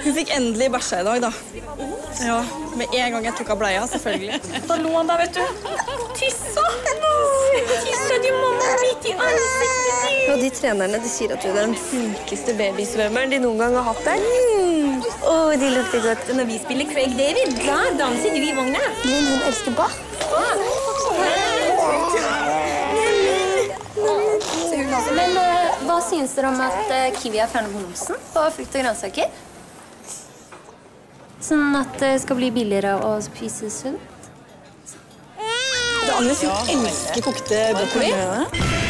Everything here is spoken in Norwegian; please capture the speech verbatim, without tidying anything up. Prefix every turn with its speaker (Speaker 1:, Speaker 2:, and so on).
Speaker 1: Hun fikk endelig bæsja i dag, da. Ja, med en gang jeg tok av bleia, selvfølgelig.
Speaker 2: Da lå han da, vet du. Tissa! Tissa din mamma midt i ansiktet ditt!
Speaker 3: Og de trenerne de sier at du er den flinkeste babysvømmeren de noen gang har hatt der. Mm. Åh, de lukter godt.
Speaker 2: Når vi spiller Craig David, da danser du i vogna.
Speaker 3: Men hun elsker Bach.
Speaker 4: Men uh, hva synes dere om at uh, Kiwi har fjernet momsen på frukt og grønnsaker? Sånn at det skal bli billigere å spise sunt?
Speaker 1: Agnes, hun elsker kokte brokkoli.